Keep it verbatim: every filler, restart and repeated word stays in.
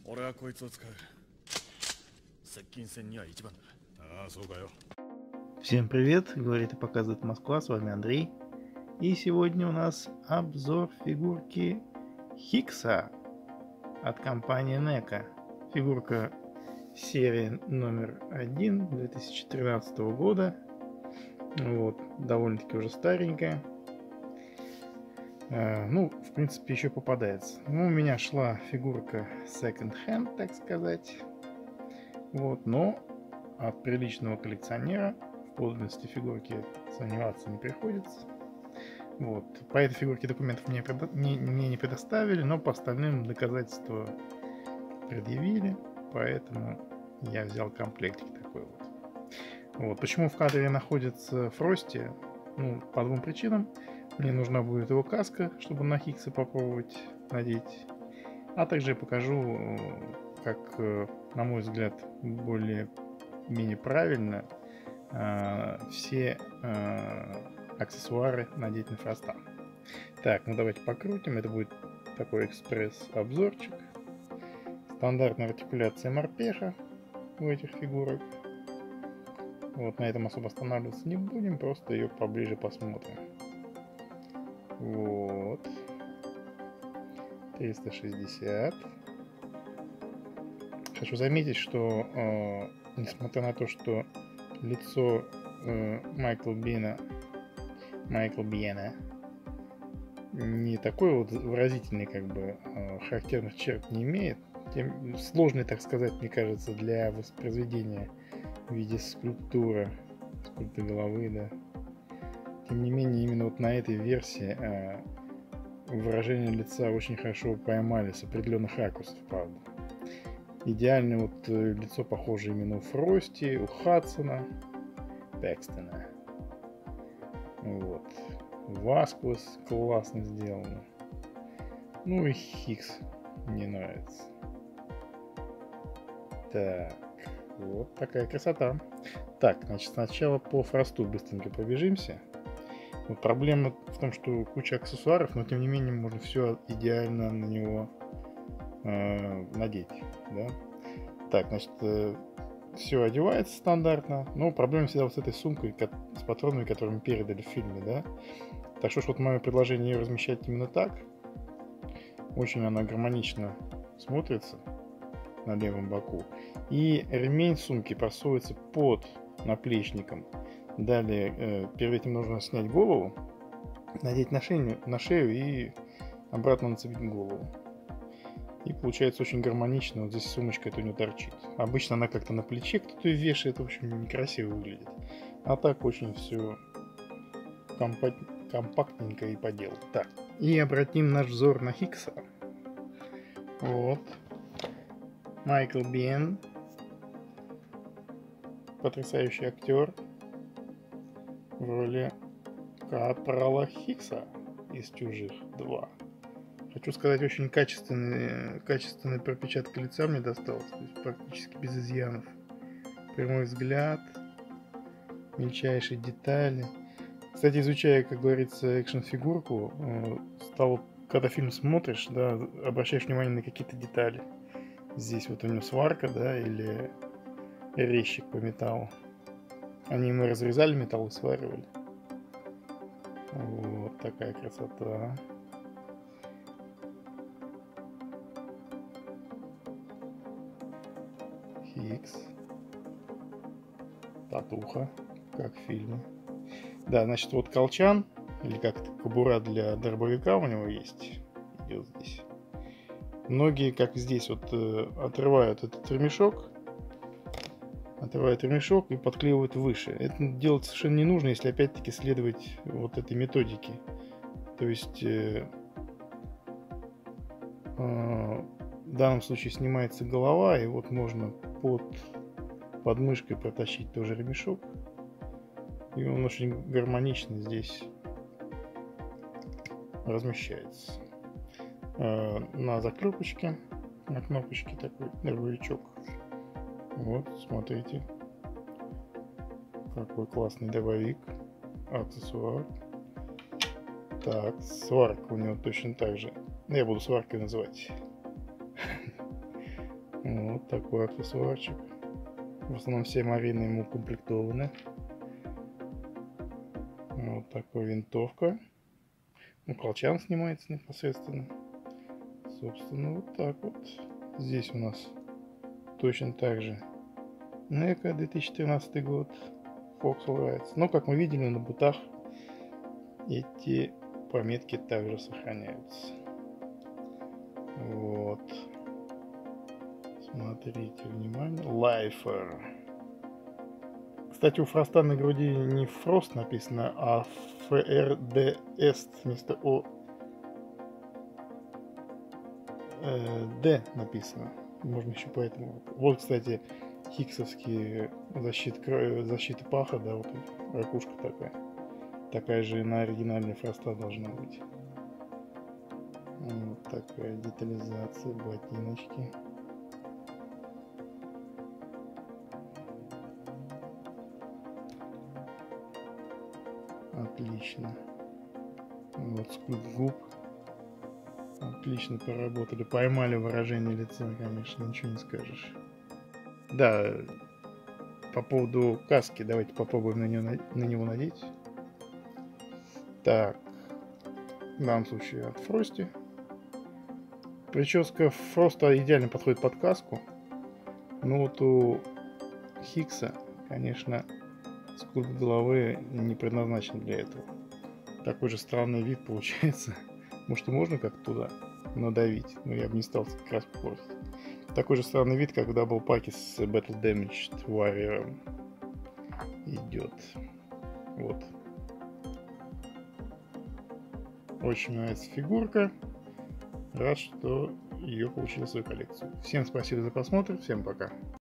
俺はこいつを使う。接近戦には一番だ。ああ、そうかよ。 Всем привет, говорит и показывает Москва, с вами Андрей. И сегодня у нас обзор фигурки Хикса от компании Неко. Фигурка серии номер один две тысячи тринадцатого года. Вот, довольно-таки уже старенькая. А, ну, в принципе, еще попадается. Ну, у меня шла фигурка second hand, так сказать. Вот, но от приличного коллекционера в подлинности фигурки сомневаться не приходится. Вот. По этой фигурке документов мне, предо... мне, мне не предоставили, но по остальным доказательства предъявили, поэтому я взял комплектик такой вот. Вот. Почему в кадре находится Фрости? Ну, по двум причинам. Мне нужна будет его каска, чтобы на Хикса попробовать надеть. А также я покажу, как, на мой взгляд, более-менее правильно э, все э, аксессуары надеть на Фроста. Так, ну давайте покрутим. Это будет такой экспресс-обзорчик. Стандартная артикуляция морпеха у этих фигурок. Вот на этом особо останавливаться не будем, просто ее поближе посмотрим. Вот. триста шестьдесят. Хочу заметить, что э, несмотря на то, что лицо э, Майкла Бина, Майкла Биена не такой вот выразительный, как бы э, характерных черт не имеет, тем сложный, так сказать, мне кажется, для воспроизведения в виде скульптуры, скульптуры головы, да. Тем не менее, именно вот на этой версии э, выражение лица очень хорошо поймали с определенных ракурсов, правда. Идеально вот э, лицо похоже именно у Фрости, у Хадсона, Пэкстона. Вот. Васкус классно сделано. Ну и Хикс мне нравится. Так, вот такая красота. Так, значит, сначала по Фросту быстренько пробежимся. Вот проблема в том, что куча аксессуаров, но тем не менее можно все идеально на него э, надеть, да? Так, значит, э, все одевается стандартно, но проблема всегда вот с этой сумкой, с патронами, которые мы передали в фильме, да? Так что ж вот мое предложение ее размещать именно так. Очень она гармонично смотрится на левом боку. И ремень сумки просовывается под наплечником. Далее, э, перед этим нужно снять голову, надеть на шею, на шею и обратно нацепить голову. И получается очень гармонично. Вот здесь сумочка это у нее торчит. Обычно она как-то на плече кто-то ее вешает, в общем, некрасиво выглядит. А так очень все компак... компактненько и по делу. Так, и обратим наш взор на Хикса. Вот. Майкл Биен. Потрясающий актер. В роли капрала Хикса из «Чужих два». Хочу сказать, очень качественная, качественная пропечатка лица мне досталась, то есть практически без изъянов. Прямой взгляд, мельчайшие детали. Кстати, изучая, как говорится, экшн-фигурку, стало, когда фильм смотришь, да, обращаешь внимание на какие-то детали. Здесь вот у него сварка, да, или резчик по металлу. Они мы разрезали металл и сваривали. Вот такая красота. Хикс. Татуха, как в фильме. Да, значит, вот колчан, или как-то кобура для дробовика у него есть. Идет здесь. Многие, как здесь, вот отрывают этот ремешок. Отрывают ремешок и подклеивают выше. Это делать совершенно не нужно, если опять-таки следовать вот этой методике. То есть э, э, в данном случае снимается голова, и вот можно под подмышкой протащить тоже ремешок. И он очень гармонично здесь размещается. Э, на заклепочке, на кнопочке такой дробовичок. Вот, смотрите, какой классный дробовик, аксессуар. Так, сварка у него точно так же. Я буду сваркой называть. Вот такой аксессуарчик. В основном все марины ему укомплектованы. Вот такая винтовка. Ну, колчан снимается непосредственно. Собственно, вот так вот. Здесь у нас точно так же Нека, две тысячи тринадцатый год. Foxhole Rides. Но, как мы видели, на бутах эти пометки также сохраняются. Вот. Смотрите, внимание. Lifer. Кстати, у Фроста на груди не Frost написано, а эф эр ди эс вместо О. Э, Д написано. Можно еще поэтому. Вот, кстати, хиксовские защиты, защиты паха, да, вот ракушка такая. Такая же и на оригинальной Фроста должна быть. Вот такая детализация, ботиночки. Отлично. Вот скульпт губ. Отлично поработали. Поймали выражение лица, конечно, ничего не скажешь. Да, по поводу каски, давайте попробуем на него, на него надеть. Так, в данном случае от Фрости. Прическа Фроста идеально подходит под каску. Но вот у Хикса, конечно, скульпт головы не предназначен для этого. Такой же странный вид получается. Может, и можно как-то туда надавить, но я бы не стал краску портить. Такой же странный вид, как в даблпаке с Battle Damaged Warrior идет. Вот. Очень нравится фигурка. Рад, что ее получил в свою коллекцию. Всем спасибо за просмотр. Всем пока.